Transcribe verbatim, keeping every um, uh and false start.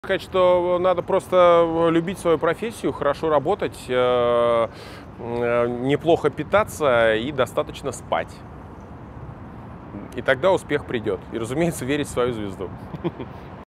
Сказать, что надо просто любить свою профессию, хорошо работать, э, э, неплохо питаться и достаточно спать. И тогда успех придет. И, разумеется, верить в свою звезду.